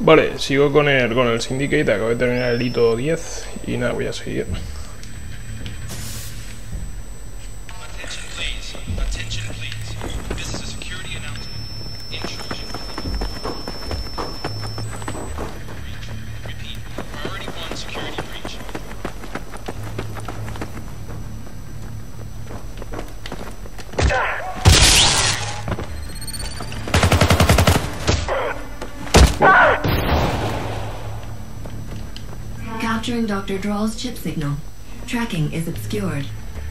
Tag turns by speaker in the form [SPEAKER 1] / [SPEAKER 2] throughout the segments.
[SPEAKER 1] Vale, sigo con el Syndicate. Acabo de terminar el hito 10 y nada, voy a seguir.
[SPEAKER 2] Capturing Dr. Drall's chip signal. Tracking is obscured.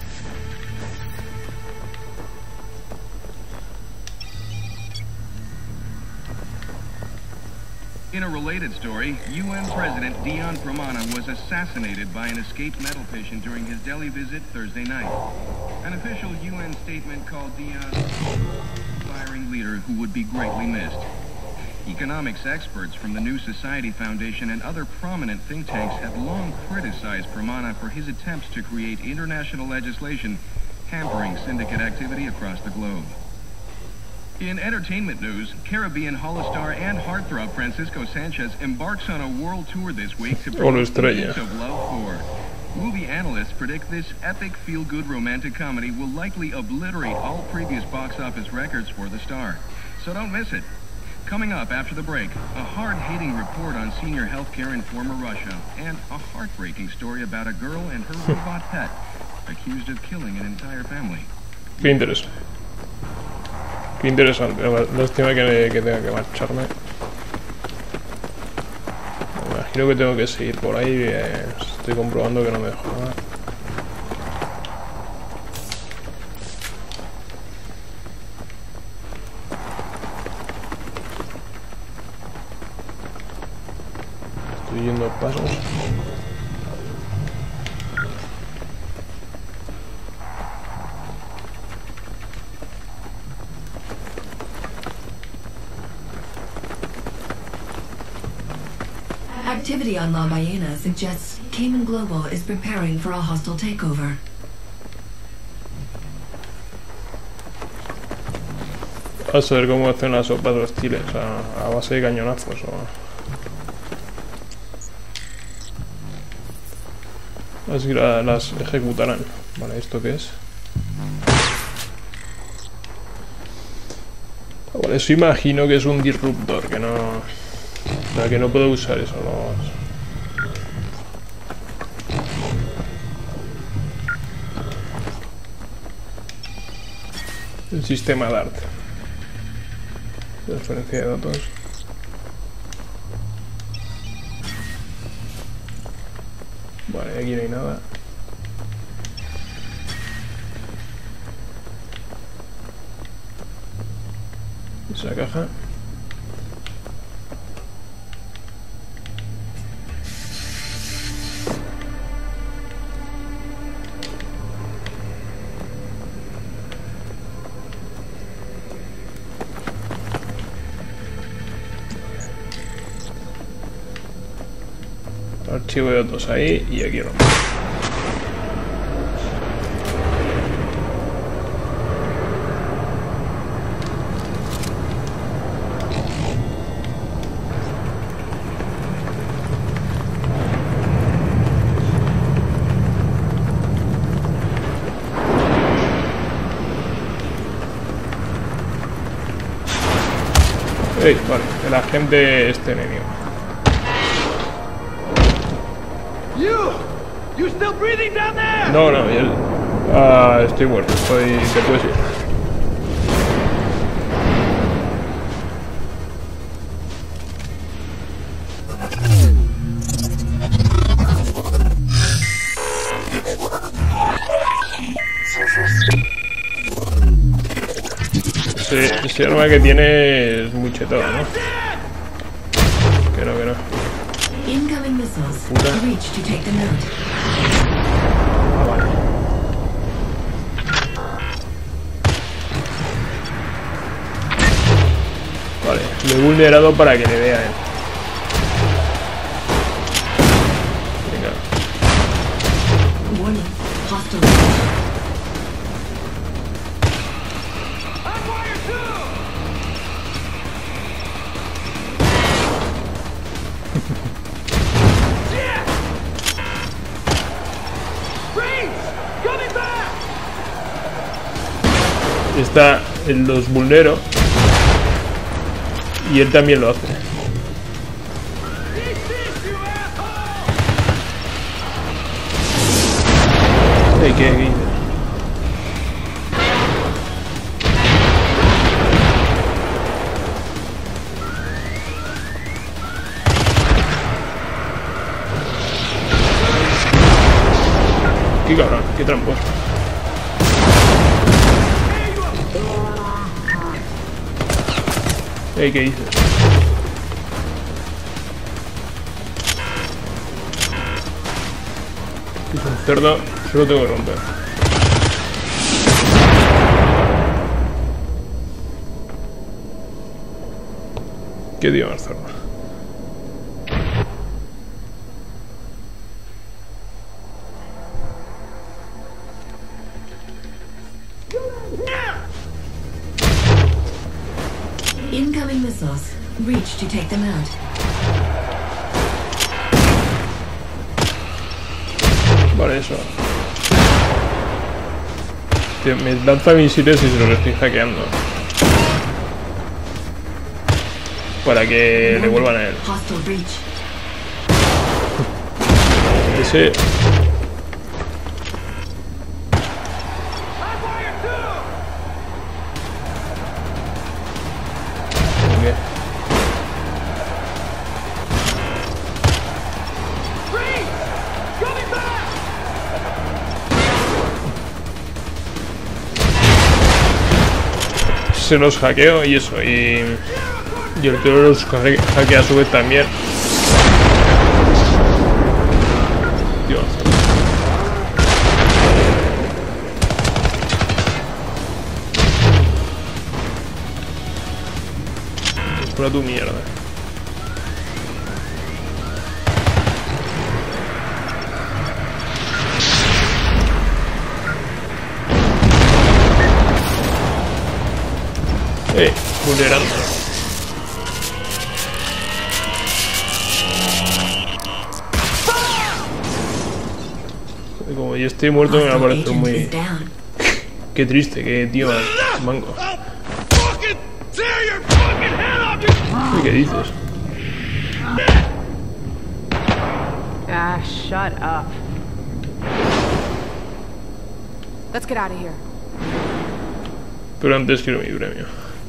[SPEAKER 3] In a related story, UN President Dion Pramana was assassinated by an escaped metal patient during his Delhi visit Thursday night. An official UN statement called Dion an inspiring leader who would be greatly missed. Economics experts from the New Society Foundation and other prominent think tanks have long criticized Pramana for his attempts to create international legislation hampering syndicate activity across the globe. In entertainment news, Caribbean Hollistar and heartthrob Francisco Sanchez embarks on a world tour this week to promote the Beach of Love 4. Movie analysts predict this epic feel-good romantic comedy will likely obliterate all previous box office records for the star. So don't miss it. Coming up after the break, a hard-hitting report on senior healthcare in former Russia, and a heartbreaking story about a girl and her robot pet accused of killing an entire family.
[SPEAKER 1] Qué interesante. Qué interesante. Lástima que tenga que marcharme. Me imagino que tengo que seguir por ahí. Estoy comprobando que no me dejo nada. Estoy yendo a pasos.
[SPEAKER 2] Activity on La Ballena suggests Cayman Global is preparing for a hostile takeover.
[SPEAKER 1] Vas a ver cómo hacen las sopas hostiles a base de cañonazos Así que las ejecutarán. Vale, ¿esto qué es? Vale, eso imagino que es un disruptor, que no... O sea, que no puedo usar eso, El sistema DART. Transferencia de datos. Vale, aquí no hay nada. Esa caja. Archivo de datos ahí y aquí no. Vale, el agente este enemigo. No, estoy muerto, te puedes ir. Ese arma que tiene es muy chetado, ¿no? Que no.
[SPEAKER 2] Incoming missiles.
[SPEAKER 1] Puta.
[SPEAKER 2] Reach to take the note.
[SPEAKER 1] Vale, lo he vulnerado para que le vea, Venga.
[SPEAKER 2] Warning. Hostile.
[SPEAKER 1] los vulnero y él también lo hace. ¿Qué dices? Qué cabrón, qué tramposo. ¿Qué dices? Es un cerdo, solo tengo que romper. ¿Qué dio más cerdo?
[SPEAKER 2] Incoming missiles. Reach to take them out.
[SPEAKER 1] Vale, eso. Tío, me lanza misiles y se los estoy hackeando. Para que le vuelvan a él.
[SPEAKER 2] Hostile breach.
[SPEAKER 1] Ese... ¿Qué? Se los hackeo y eso, y el otro los hackea a su vez también. Dios. Pura tu mierda. Vulnerando. Como yo estoy muerto me va a parecer muy... Qué triste, qué tío mango. ¿Qué dices?
[SPEAKER 4] Ah, shut up. Let's get out of here.
[SPEAKER 1] Pero antes quiero mi premio.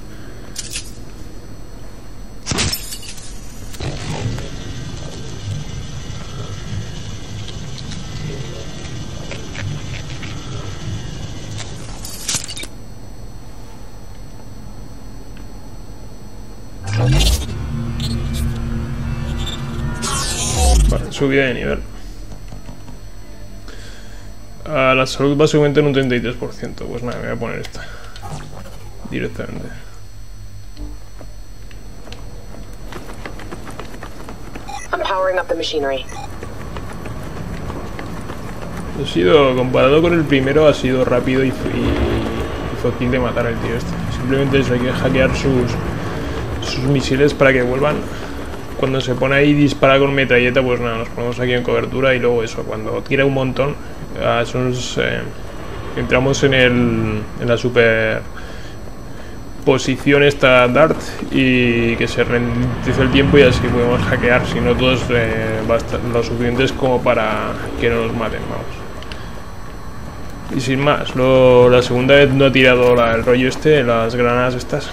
[SPEAKER 1] Vale, subida de nivel. La salud básicamente en un 33%. Pues nada, me voy a poner esta directamente.
[SPEAKER 5] I'm powering up the machinery.
[SPEAKER 1] Ha sido, comparado con el primero, ha sido rápido y fácil de matar al tío este. Simplemente eso, hay que hackear sus misiles para que vuelvan. Cuando se pone ahí y dispara con metralleta, pues nada, nos ponemos aquí en cobertura y luego eso, cuando tira un montón, entramos en la super posición esta Dart y que se ralentice el tiempo y así podemos hackear, si no todos lo suficientes como para que no nos maten, vamos. Y sin más, la segunda vez no he tirado el rollo este, las granadas estas,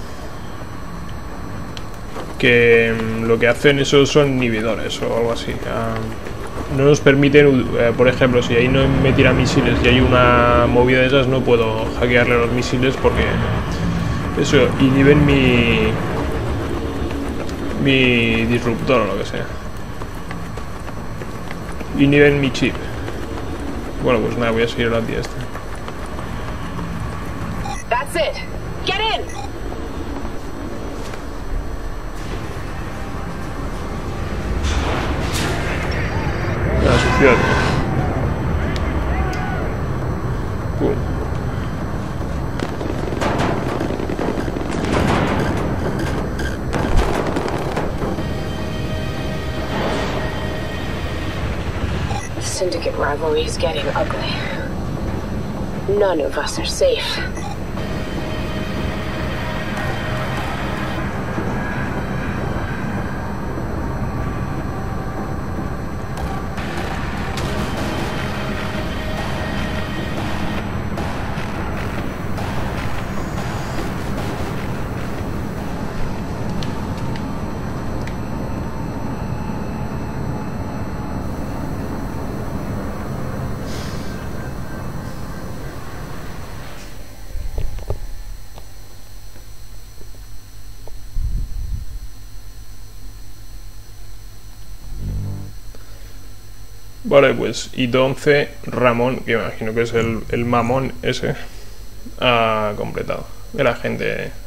[SPEAKER 1] que lo que hacen esos son inhibidores o algo así. No nos permiten, por ejemplo, si ahí no me tiran misiles y hay una movida de esas, no puedo hackearle los misiles porque eso inhiben mi disruptor o lo que sea. Inhiben mi chip. Bueno, pues nada, voy a seguir la tía esta.
[SPEAKER 5] That's it. Get in.
[SPEAKER 1] La suciedad. Pum.
[SPEAKER 5] Syndicate rivalry is getting ugly. None of us are safe.
[SPEAKER 1] Vale, pues hito 11, Ramón, que imagino que es el mamón ese, ha completado. El agente